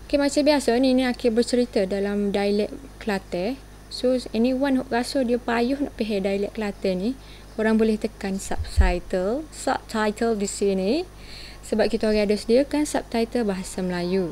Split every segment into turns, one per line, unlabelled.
Okay, macam biasa ni Akil bercerita dalam dialek Kelantan. So anyone who rasa dia payuh nak faham dialek Kelantan ni, korang boleh tekan subtitle di sini. Sebab kita orang ada sediakan subtitle bahasa Melayu.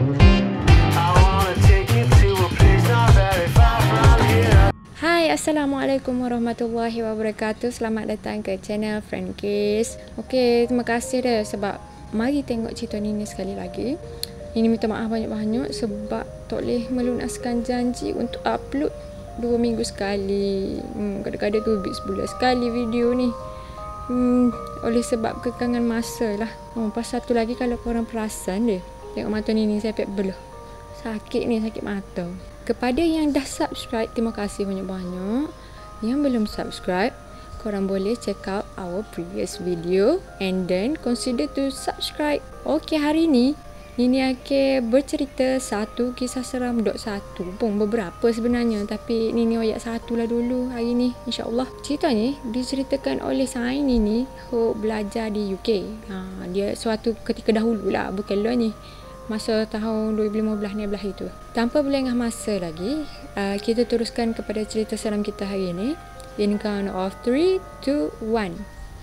Hai, Assalamualaikum warahmatullahi wabarakatuh. Selamat datang ke channel Friend Case. Okay, terima kasih dah sebab mari tengok cerita Nini sekali lagi. Ini minta maaf banyak-banyak sebab tak boleh melunaskan janji untuk upload 2 minggu sekali. Kadang-kadang tu sebulan sekali video ni. Oleh sebab kekangan masa lah. Pasal satu lagi kalau korang perasan dia, tengok mata Nini saya pek belah. Sakit ni, sakit mata. Kepada yang dah subscribe, terima kasih banyak-banyak. Yang belum subscribe, korang boleh check out our previous video and then consider to subscribe. Okay, hari ni Nini Akil bercerita satu kisah seram dok satu. Pun beberapa sebenarnya, tapi Nini ayat satu lah dulu hari ni, insyaAllah. Cerita ni diceritakan oleh Sain Nini who belajar di UK. Dia suatu ketika dahulu lah, bukan lah ni. Masa tahun 2015 ni belah itu. Tanpa berlengah masa lagi, kita teruskan kepada cerita seram kita hari ni. In count of 3, 2, 1.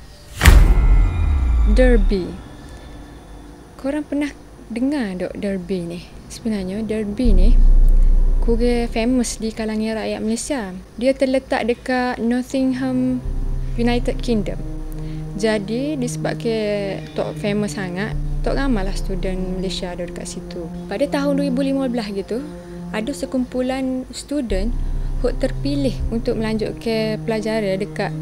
Derby. Korang pernah dengar dok Derby ni? Sebenarnya Derby ni kurang famous di kalangan rakyat Malaysia. Dia terletak dekat Nottingham, United Kingdom. Jadi disebabkan tak famous sangat, tak ramai lah student Malaysia ada dekat situ. Pada tahun 2015 gitu, ada sekumpulan student yang terpilih untuk melanjutkan pelajaran dekat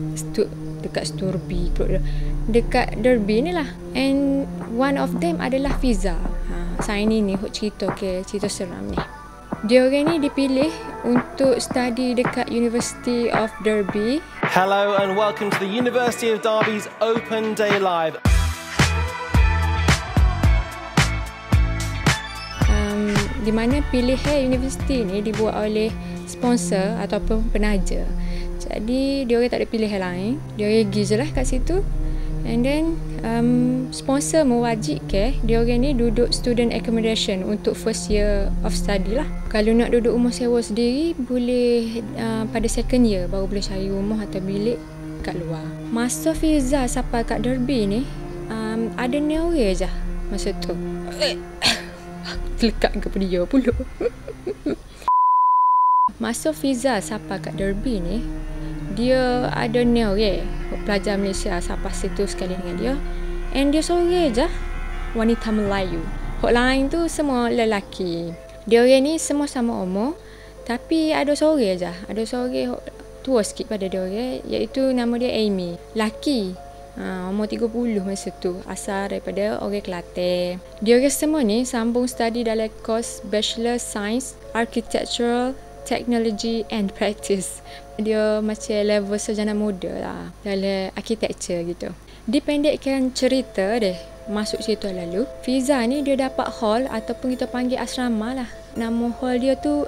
Derby ni lah. And one of them adalah Fiza. Saya ni cerita cerita seram ni. Dia orang ni dipilih untuk study dekat University of Derby.
Hello and welcome to the University of Derby's Open Day Live.
Di mana pilihan universiti ni dibuat oleh sponsor ataupun penaja. Jadi dia orang tak ada pilihan lain. Dia orang pergi je lah kat situ. And then sponsor mewajibkan dia orang ni duduk student accommodation untuk first year of study lah. Kalau nak duduk rumah sewa sendiri, boleh pada second year baru boleh cari rumah atau bilik kat luar. Masa Fiza sampai kat Derby ni, ada ni orang je masa tu. Lekat ke dia pula. Masa Fiza sampai kat Derby ni, dia ada ni orang pelajar Malaysia sampai situ sekali dengan dia. And dia seorang je wanita Melayu. Hak lain tu semua lelaki. Dia orang ni semua sama umur, tapi ada seorang je. Ada seorang tua sikit pada dia orang, iaitu nama dia Amy. Laki. Umur 30 masa tu. Asal daripada orang Kelantan. Dia orang semua ni sambung study dalam course Bachelor Science, Architectural Technology and Practice. Dia macam level sarjana muda lah dalam architecture gitu. Dipendekkan cerita deh, masuk cerita lalu, Fiza ni dia dapat hall ataupun kita panggil asrama lah. Nama hall dia tu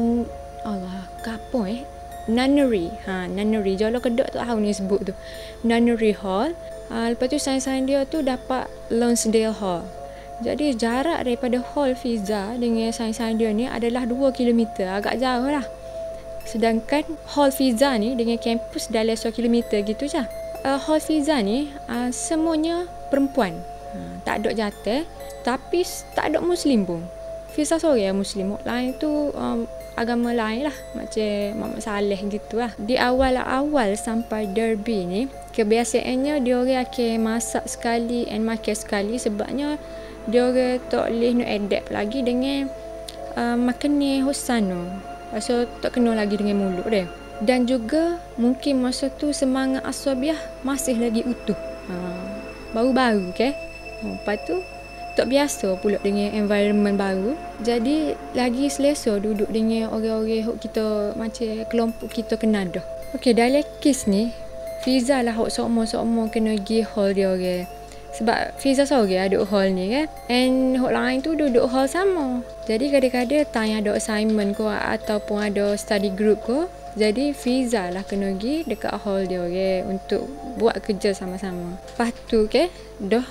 Nunnery. Nunnery. Jolo kedok tu tahu ni sebut tu. Nunnery Hall. Lepas tu sains-sains dia tu dapat Lonsdale Hall. Jadi jarak daripada hall Fiza dengan sains-sains dia ni adalah 2 km. Agak jauh lah. Sedangkan hall Fiza ni dengan kampus dalam 1 km gitu je. Hall Fiza ni semuanya perempuan. Tak ada jatah. Tapi tak ada Muslim pun. Fiza seorang Muslim. Lain tu agama lain lah. Macam Muhammad Saleh gitu lah. Di awal-awal sampai Derby ni, kebiasaannya dia orang akan masak sekali and makan sekali. Sebabnya dia orang tak boleh nak adapt lagi dengan makanan Hosano. Pasal tak kena lagi dengan mulut dia. Dan juga mungkin masa tu semangat asabiah masih lagi utuh. Baru-baru ke. Lepas tu tak biasa pula dengan environment baru. Jadi lagi selesa duduk dengan orang-orang yang kita macam kelompok kita kenal dah. Okey, dalam kes ni Fiza lah hok sok-sok kena pergi hall dia orang. Sebab Fiza seorang duduk hall ni kan. And hok lain tu duduk hall sama. Jadi kadang-kadang tanya ada assignment ko ataupun ada study group ko. Jadi Fiza lah kena pergi dekat hall dia orang untuk buat kerja sama-sama. Lepas tu dah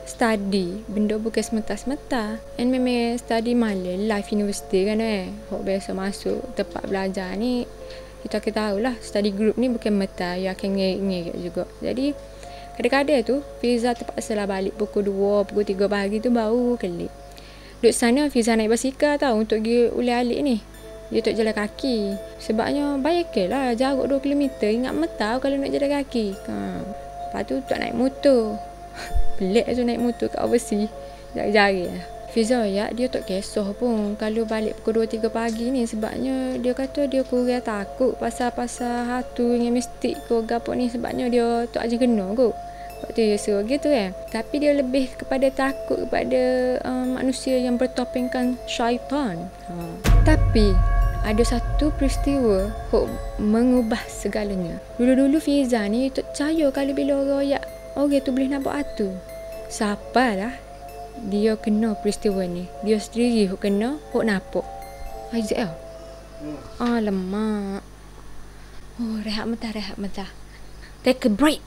study. Benda bukan semata-semata. And memang study malam live university kan hok biasa masuk tempat belajar ni. Kita tahulah study group ni bukan mata. Ya akan ngek juga. Jadi kadang-kadang tu Fiza terpaksa lah balik pukul 2, pukul 3 pagi tu baru kelik. Duduk sana Fiza naik basikal tau untuk pergi ulik-alik ni. Dia tak jalan kaki. Sebabnya bayangkan lah jarak 2 km. Ingat metau kalau nak jalan kaki. Lepas tu tak naik motor. Pelik tu naik motor kat overseas. Jari-jari lah. Fiza ya dia tak kisah pun kalau balik pukul 2-3 pagi ni. Sebabnya dia kata dia kurang takut pasal-pasal hatu dengan mistik ke apa ni. Sebabnya dia tak aja kena kot. Waktu dia suruh gitu kan. Tapi dia lebih kepada takut kepada manusia yang bertopengkan syaitan. Tapi ada satu peristiwa yang mengubah segalanya. Dulu-dulu Fiza ni tak percaya kalau bila orang tu boleh nampak hatu. Siapalah dia kena peristiwa ni. Dia sendiri yang kena, yang nampak. Aizat lah. Alamak. Oh, rehat mentah. Take a break.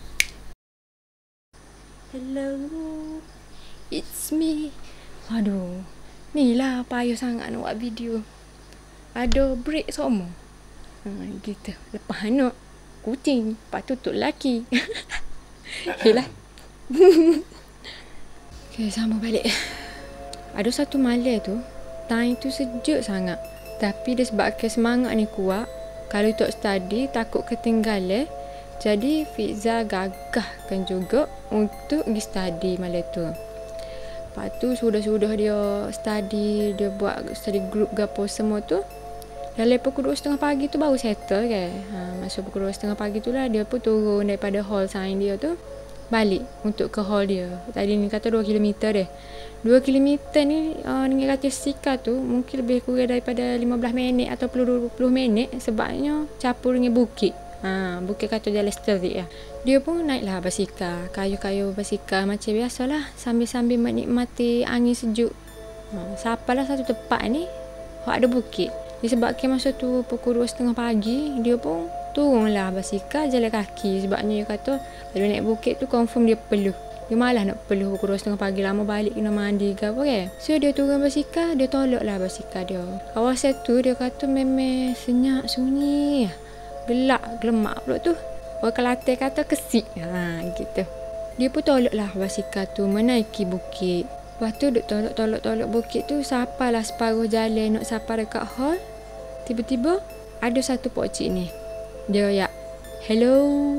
Hello, it's me. Aduh, ni lah payah sangat nak buat video. Ada break semua. Gitu. Lepas nak kucing, lepas tu lelaki. Yelah. Okay, sama balik. Ada satu malam tu, time tu sejuk sangat. Tapi disebabkan semangat ni kuat, kalau tak study, takut ketinggalan. Jadi Fiza gagahkan juga untuk pergi study malam tu. Lepas tu sudah dia study, dia buat study group gapo semua tu. Dalam pukul 2:30 pagi tu baru settle kan. Masuk pukul 2:30 pagi tu lah dia pun turun daripada hall sains dia tu. Balik untuk ke hall dia. Tadi ni kata 2 km deh. 2 km ni dengan kata Sika tu mungkin lebih kurang daripada 15 minit atau 20 minit. Sebabnya capur dengan bukit. Bukit kata jalan sterik lah. Dia pun naiklah basikal. Kayu-kayu basikal macam biasalah. Sambil-sambil menikmati angin sejuk. Sapalah satu tempat ni ada bukit. Disebabkan masa tu pukul 2:30 pagi, dia pun turunlah basikal jalan kaki. Sebabnya dia kata kalau naik bukit tu confirm dia peluh. Dia malas nak peluh pukul 2:30 pagi, lama balik kena mandi ke apa kan. So dia turun basikal, dia tolaklah basikal dia. Kawasan tu dia kata memang senyap sunyi. Gelap, gelemak pula tu. Orang Kelantan kata kesik. Gitu. Dia pun tolaklah basikal tu menaiki bukit. Lepas tu duk tolak bukit tu sampailah separuh jalan nak sampai dekat hall. Tiba-tiba ada satu pokcik ni. Dia hello,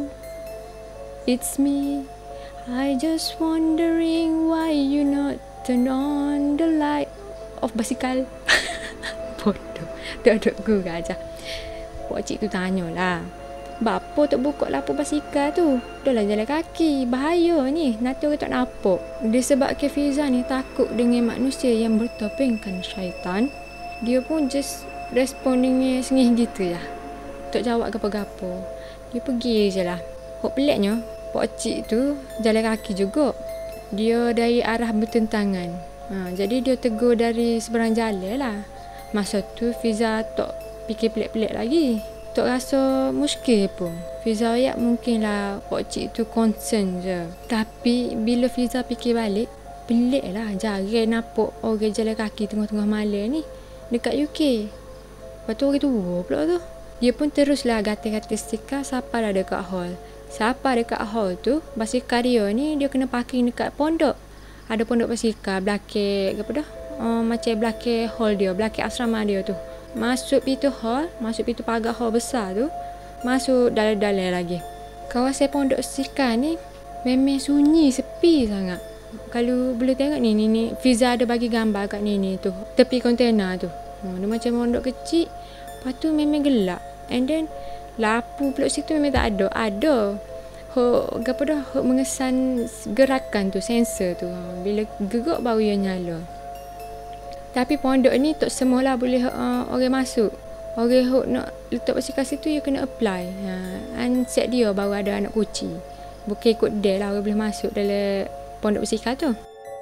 it's me. I just wondering why you not turn on the light of basikal. Bodoh. Duduk gurau aja. Pokcik tu tanyalah. Bapa tak buka lampu basikal tu? Dah lah jalan kaki. Bahaya ni. Nanti orang tak nampak. Disebabkan Fiza ni takut dengan manusia yang bertopengkan syaitan. Dia pun just respondingnya sengih gitu lah. Tak jawab apa-apa. Dia pergi je lah. Kok peliknya, pokcik tu jalan kaki juga. Dia dari arah bertentangan. Jadi dia tegur dari seberang jalan lah. Masa tu Fiza tak fikir pelik-pelik lagi. Tak rasa muskil pun. Fiza mungkinlah pokcik tu concern je. Tapi bila Fiza fikir balik, pelik lah jarang nampak orang jalan kaki tengah-tengah malam ni dekat UK. Lepas tu orang tua pula tu. Dia pun teruslah gata-gata stiker sampailah dekat hall. Sampai dekat hall tu, basikal dia ni dia kena parking dekat pondok. Ada pondok basikal belakang apa dah? Macam belakang hall dia, belakang asrama dia tu. Masuk pintu hall, masuk pintu pagar hall besar tu, masuk dalam-dalam lagi. Kawasan pondok basikal ni memang sunyi, sepi sangat. Kalau boleh tengok ni Fiza ada bagi gambar kat ni tu, tepi kontena tu. Dia macam pondok kecil, lepas tu memang gelap. And then lampu pula situ memang tak ada. Ada apa dah mengesan gerakan tu, sensor tu. Bila gerak baru ia nyala. Tapi pondok ni tak semualah boleh orang masuk. Orang nak letak basikal situ dia kena apply. Set dia baru ada anak kucing. Bukan ikut dia lah orang boleh masuk dalam pondok basikal tu.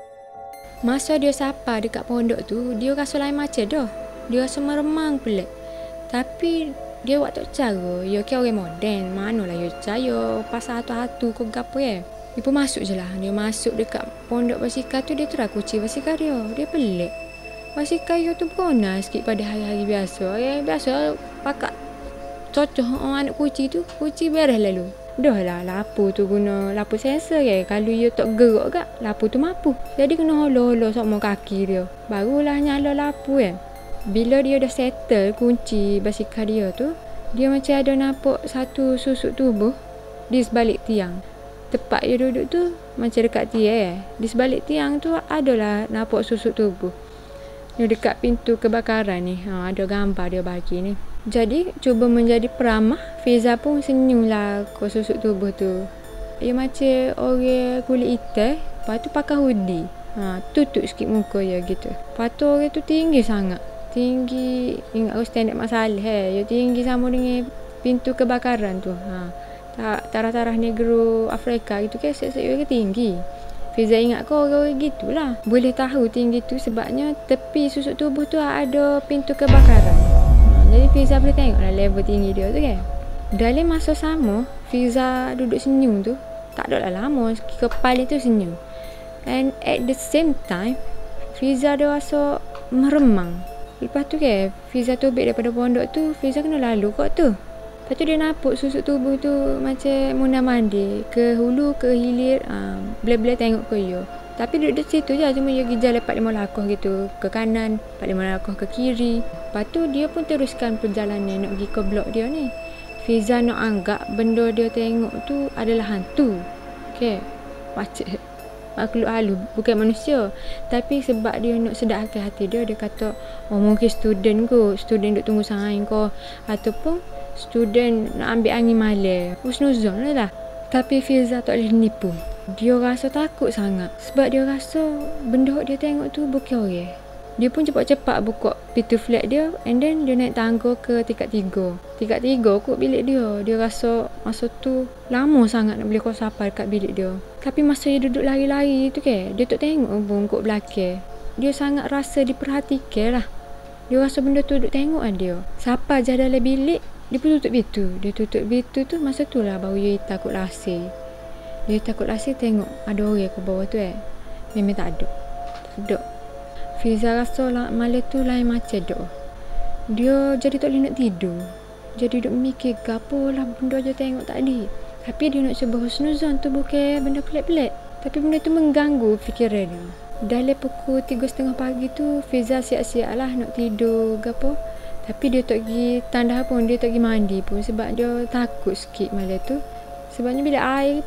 Masa dia sapa dekat pondok tu, dia rasa lain macam dah. Dia rasa meremang pelik. Tapi dia buat tak cara. Dia kira orang moden. Manalah dia percaya pasal hatu-hatu ke apa kan. Dia pun masuk je lah. Dia masuk dekat pondok basikal tu, dia terus kunci basikal dia. Dia pelik. Basikal dia tu berona sikit pada hari-hari biasa. Hari biasa pakat cocoh anak kunci tu, kunci beres lalu. Dah lah lapu tu guna lapu sensor ke. Kalau dia tak gerak gak, lapu tu mampu. Jadi kena holo-holo sama kaki dia. Barulah nyala lapu kan. Bila dia dah settle kunci basikal dia tu, dia macam ada nampak satu susuk tubuh di sebalik tiang. Tepat dia duduk tu macam dekat tiang. Di sebalik tiang tu adalah nampak susuk tubuh. Ni dekat pintu kebakaran ni. Ada gambar dia bagi ni. Jadi cuba menjadi peramah, Fiza pun senyum lah ke susuk tubuh tu. Dia macam orang kulit hitam, lepas tu pakai hoodie. Tutup sikit muka dia gitu. Lepas tu orang tu tinggi sangat. Tinggi, ingat aku standard masalah dia tinggi sama dengan pintu kebakaran tu. Tarah-tarah negro Afrika gitu kan, set-set dia tinggi. Fiza ingat kau orang gitulah. Boleh tahu tinggi tu sebabnya tepi susuk tubuh tu ada pintu kebakaran. Jadi Fiza boleh tengok lah level tinggi dia tu kan. Dalam masa sama, Fiza duduk senyum tu, tak ada lah lama, kepala tu senyum. And at the same time, Fiza dia rasa meremang. Lepas tu kan, Fiza tobek daripada pondok tu, Fiza kena lalu kot tu. Lepas tu dia nampak susuk tubuh tu macam muna mandi. Ke hulu, ke hilir, bila-bila tengok ke dia. Tapi duduk di situ je, cuma dia pergi jalan 4-5 langkah gitu. Ke kanan, 4-5 langkah ke kiri. Lepas tu dia pun teruskan perjalanan nak pergi ke blok dia ni. Fiza nak anggap benda dia tengok tu adalah hantu. Okay, macam makhluk halus, bukan manusia. Tapi sebab dia nak sedarkan hati dia, dia kata, oh mungkin student kot, student duk tunggu saing kot, ataupun student nak ambil angin malam. Husnuzon lah. Tapi Fiza tak boleh nipu. Dia rasa takut sangat sebab dia rasa benda dia tengok tu bukan orang. Dia pun cepat-cepat buka pintu flat dia, and then dia naik tangga ke tingkat 3. Tingkat 3 kot bilik dia. Dia rasa masa tu lama sangat nak boleh kau sampai dekat bilik dia. Tapi masa dia duduk lari-lari tu kan, dia tak tengok pun kot belakang. Dia sangat rasa diperhatikan lah. Dia rasa benda tu duduk tengok kan dia. Sampai je dalam bilik, dia pun tutup pintu. Dia tutup pintu tu, masa tu lah baru dia takut lasir. Dia takut lasir tengok ada orang ke bawah tu Memang tak ada. Tak ada. Fiza rasa lah, malam tu lain macam dah. Dia jadi tak boleh nak tidur. Jadi duk mikir gapo lah benda dia tengok tadi. Tapi dia nak cuba husnuzon tu bukan benda pelik-pelik. Tapi benda tu mengganggu fikiran dia. Dalam pukul 3:30 pagi tu, Fiza siap-siap lah nak tidur gapo. Tapi dia tak pergi tanda pun, dia tak pergi mandi pun sebab dia takut sikit malam tu. Sebabnya bila air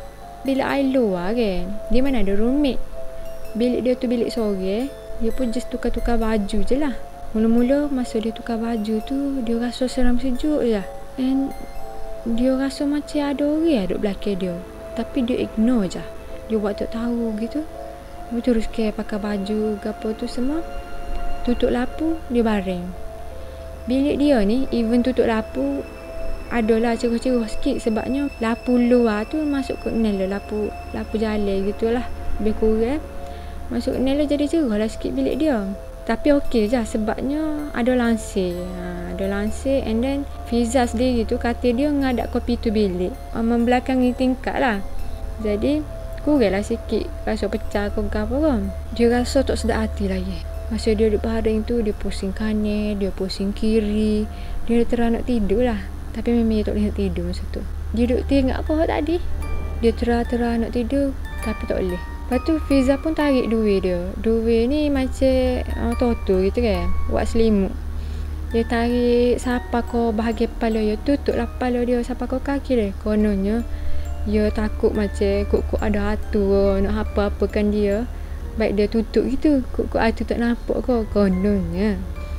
luar kan, dia mana ada roommate. Bilik dia tu bilik sore, dia pun just tukar-tukar baju je lah. Mula-mula masa dia tukar baju tu, dia rasa seram sejuk je. And dia rasa macam ada orang duduk belakang dia. Tapi dia ignore je. Dia buat tak tahu gitu. Dia terus pakai baju gapo tu semua. Tutup lapu, dia baring. Bilik dia ni, even tutup lapu, adalah cerah-cerah sikit sebabnya lapu luar tu masuk ke nela lapu jalan gitulah. Lebih kurang masuk ke nela jadi cerah lah sikit bilik dia. Tapi okey je sebabnya ada lansir. Ada lansir, and then Fiza sendiri tu kata dia ngadap kopi tu bilik. Membelakangi tingkat lah. Jadi kurang lah sikit rasa pecah ke apa kan. Dia rasa tak sedap hati lagi. Masa dia duduk baring tu, dia pusing kanan, dia pusing kiri. Dia terang nak tidur lah. Tapi memang dia tak boleh nak tidur masa tu. Dia duduk tengok apa tadi. Dia terang-terang nak tidur, tapi tak boleh. Lepas tu Fiza pun tarik duit dia. Duit ni macam toto gitu kan, buat selimut. Dia tarik sapa kau bahagian kepala dia, tutup lah kepala dia sapa kau kaki dia. Kononnya dia takut macam kok ada hantu nak apa-apakan dia. Baik dia tutup gitu, kok hantu tak nampak kau kononnya.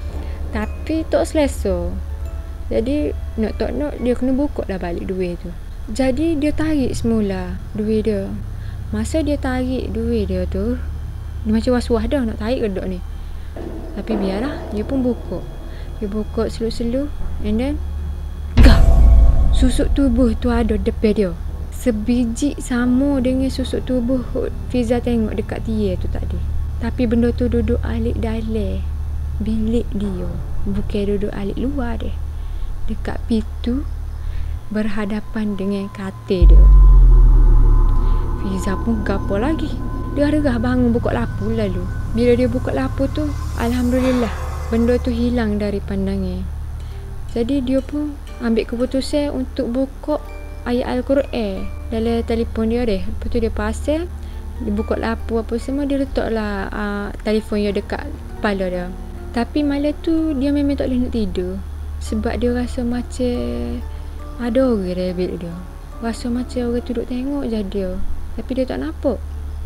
Tapi tak selesa. Jadi nak tak nak dia kena buka dah balik duit tu. Jadi dia tarik semula duit dia. Masa dia tarik duit dia tu, dia macam was-was dah nak tarik ke tak ni. Tapi biarlah, dia pun buka. Dia buka selu-selu, and then gah! Susuk tubuh tu ada depan dia. Sebiji sama dengan susuk tubuh Fiza tengok dekat dia tu tadi. Tapi benda tu duduk alik dalam bilik dia, bukan duduk alik luar dia. Dekat pintu berhadapan dengan katil dia. Fiza pun gapo lagi. Dia regah bangun buka lapu lalu. Bila dia buka lapu tu, alhamdulillah benda tu hilang dari pandangnya. Jadi dia pun ambil keputusan untuk buka ayat Al-Quran dalam telefon dia deh. Lepas tu dia pasal, dia buka lapu apa semua, dia letaklah telefon dia dekat kepala dia. Tapi malam tu dia memang tak boleh nak tidur. Sebab dia rasa macam ada orang dalam bilik dia. Rasa macam orang duduk tengok je dia. Tapi dia tak nampak.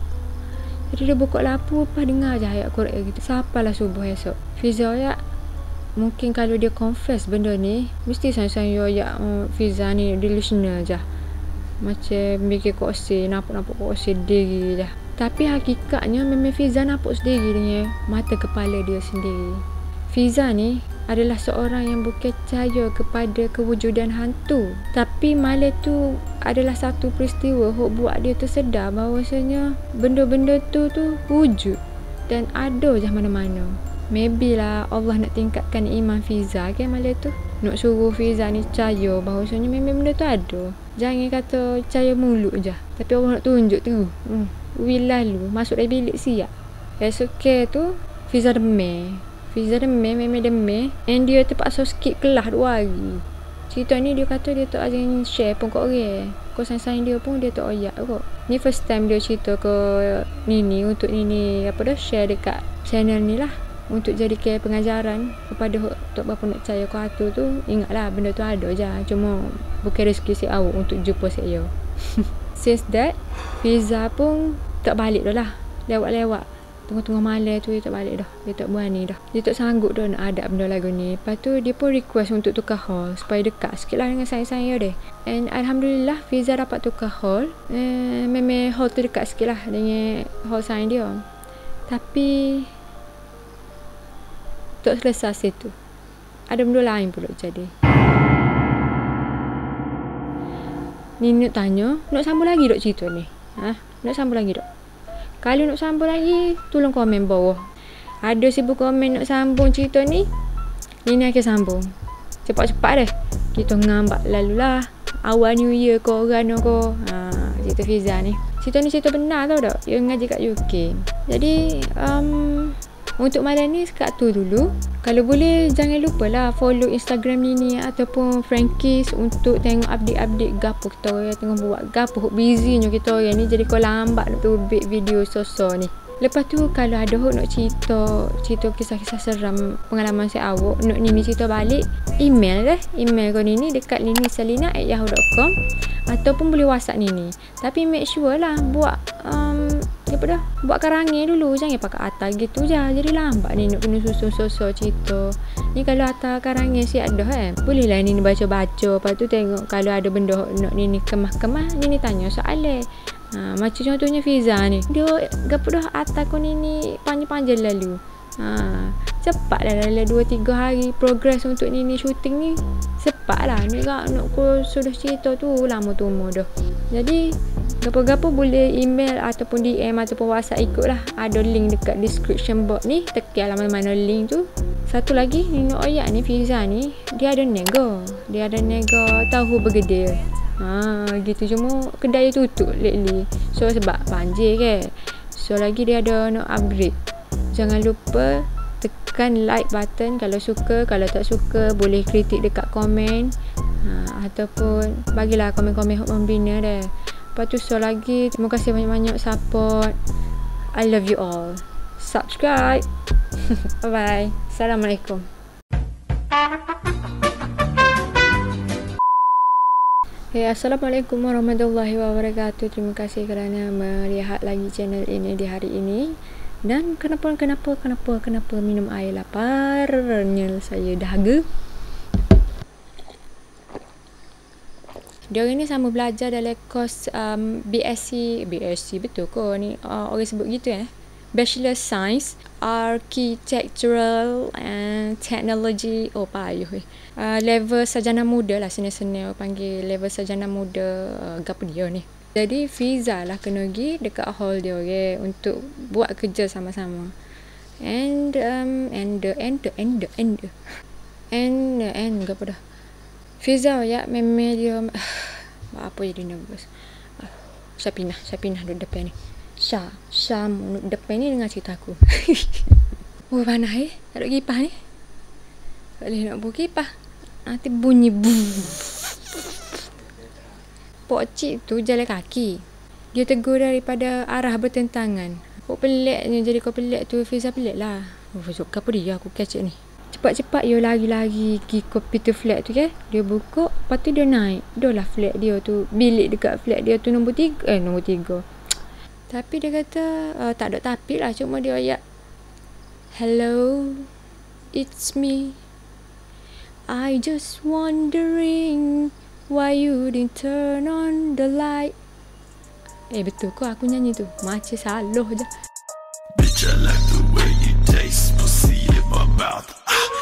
Jadi dia buka lapu, lepas dengar je ayat Quran gitu. Sampailah subuh esok. Fiza ya, mungkin kalau dia confess benda ni, mesti sayang-sayang ya Fiza ni delusional je. Macam mikir kok nampak kok sendiri je. Tapi hakikatnya memang Fiza nampak sendiri dengan mata kepala dia sendiri. Fiza ni adalah seorang yang bukan percaya kepada kewujudan hantu. Tapi malam tu adalah satu peristiwa yang buat dia tersedar bahawasanya benda-benda tu wujud dan ada je mana-mana. Maybe lah Allah nak tingkatkan iman Fiza kan malam tu. Nak suruh Fiza ni percaya bahawasanya memang benda tu ada. Jangan kata percaya mulut je. Tapi Allah nak tunjuk tu. Will lalu masuk dalam bilik siap. Esok tu Fiza demam. Memang demam. And dia terpaksa skip kelas 2 hari. Cerita ni dia kata dia tak akan share pun kat orang. Kau sayang dia pun dia tak ayak kot. Ni first time dia cerita ke Nini. Untuk Nini share dekat channel ni lah. Untuk jadikan pengajaran kepada tak berapa nak percaya ke hantu tu. Ingatlah benda tu ada je. Cuma bukan rezeki si awak untuk jumpa saya. Since that, Fiza pun tak balik dah lah. Lewat-lewat. Tengah-tengah malam tu dia tak balik dah. Dia tak berani dah. Dia tak sanggup dah nak hadap benda lagu ni. Lepas tu dia pun request untuk tukar hall supaya dekat sikit lah dengan saya deh. And alhamdulillah Fiza dapat tukar hall. Memang hall tu dekat sikit lah dengan hall saya dia. Tapi tak selesai situ. Ada benda lain pula jadi. Ni nak tanya, nak sambung lagi dok cerita ni? Nak sambung lagi dok? Kalau nak sambung lagi, tolong komen bawah. Ada sibuk komen nak sambung cerita ni? Ni akan sambung. Cepat-cepat deh. Kita ngambak lalulah. Awal New Year ko, Rano ko. Cerita Fiza ni. Cerita ni cerita benar tau tak? Yang ngaji kat UK. Jadi, untuk malam ni sekat tu dulu. Kalau boleh jangan lupa lah follow Instagram Nini ataupun Frankies untuk tengok update-update gapo kita orang tengah buat gapo. Busynya kita orang ni, jadi kau lambat nak tubik video sosok ni. Lepas tu kalau ada nak cerita kisah-kisah seram pengalaman saya awak, nak Nini cerita balik, email kau Nini dekat ninisalina@yahoo.com ataupun boleh WhatsApp Nini. Tapi make sure lah buat buat karangnya dulu, jangan pakai atas gitu je. Jadi lambat ni nak kena susun sosok cerita. Ni kalau atas karangnya si ada boleh lah Nini baca-baca. Lepas tu tengok kalau ada benda nak Nini kemah-kemah, Nini tanya soalan. Macam contohnya Fiza ni, dia gapo dah atas kau Nini panjang-panjang lalu. Cepat lah dalam 2-3 hari progress untuk Nini shooting ni. Cepat lah ni kak nak kau sudah cerita tu lama tu dah. Jadi gapo-gapo boleh email ataupun DM ataupun WhatsApp ikut lah. Ada link dekat description box ni. Tekan lah mana-mana link tu. Satu lagi Nini Oyak ni, Fiza ni, dia ada nego tahu bergedil. Gitu. Cuma kedai tutup lately. So sebab banjir ke. So lagi dia ada nak upgrade. Jangan lupa tekan like button kalau suka. Kalau tak suka boleh kritik dekat komen. Ataupun bagilah komen-komen membina deh. Lepas tu so lagi, terima kasih banyak-banyak support. I love you all. Subscribe. Bye-bye. Assalamualaikum. Assalamualaikum warahmatullahi wabarakatuh. Terima kasih kerana melihat lagi channel ini di hari ini. Dan kenapa minum air laparnya saya dahaga. Dia orang ni sama belajar dalam kos BSc betul ke ni orang sebut gitu Bachelor Science Architectural and Technology. Payuh level sarjana muda lah, senior panggil level sarjana muda. Gapo dia ni. Jadi Fiza lah kena pergi dekat hall dia untuk buat kerja sama-sama. And gapo dah. Fiza ya memang dia apa jadi nervous. Syapinah duduk depan ni. Syam duduk depan ni dengar cerita aku. Oh, panas tak ada kipas ni. Tak boleh nak buka kipas. Nanti bunyi Pokcik tu jalan kaki. Dia tegur daripada arah bertentangan. Kok peliknya jadi kau pelik tu. Fiza pelik lah. Suka apa dia aku kecek ni. Cepat-cepat dia lari-lari pergi kopi tu flat tu ke. Dia buka. Lepas tu dia naik. Dah lah flat dia tu. Bilik dekat flat dia tu nombor 3. Nombor 3. Tapi dia kata tak ada tapi lah. Cuma dia ayat, hello, it's me. I just wondering why you didn't turn on the light. Betul ke aku nyanyi tu? Macam salah je.
Bitch, I like the way you taste pussy in my mouth.